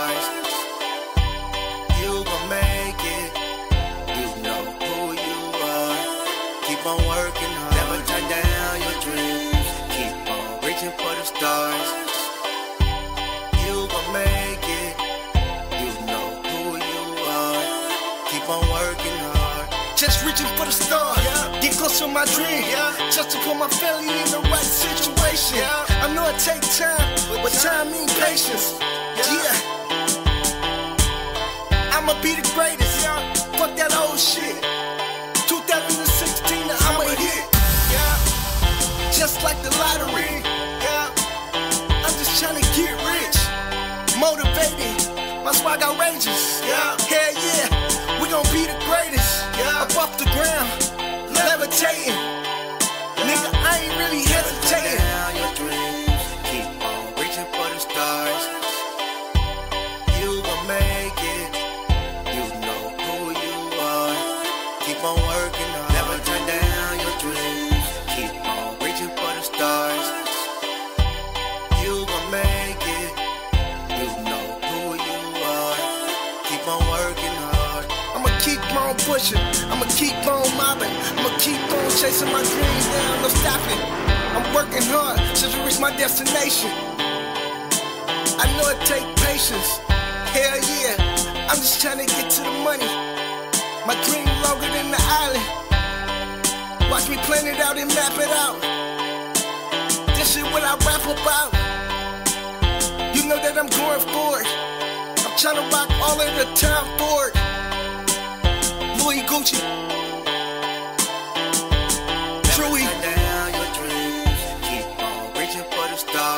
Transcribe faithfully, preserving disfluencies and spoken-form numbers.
stars. You gon' make it. You know who you are. Keep on working hard. Never turn down your dreams. Keep on reaching for the stars. You gon' make it. You know who you are. Keep on working hard. Just reaching for the stars. Yeah. Get close to my dream. Yeah. Just to put my family in the right situation. Yeah. I know it takes time, but time means patience. Yeah. yeah. I'ma be the greatest. Yeah. Fuck that old shit. two thousand sixteen, I'm a hit. Yeah. Just like the lottery. Yeah. I'm just trying to get rich. Motivated. My swag outrageous. Yeah. Hell yeah. We gon' be the greatest. Yeah. Up off the ground. Levitating. Yeah. Nigga, I ain't really hesitating. Down your dreams. Keep on reaching for the stars. You gon' make it. You know who you are. Keep on working hard. Never turn down your dreams. Keep on reaching for the stars. You gon' make it. You know who you are. Keep on working hard. I'ma keep on pushing. I'ma keep on mobbing. I'ma keep on chasing my dreams down, no stopping. I'm working hard till to reach my destination. I know it take patience. Hell yeah. I'm just trying to get to the money. My dream longer than the island. Watch me plan it out and map it out. This shit what I rap about. You know that I'm going for it. I'm trying to rock all of the time for it. Louis Gucci. Never turn down your dreams. Keep on reaching for the stars.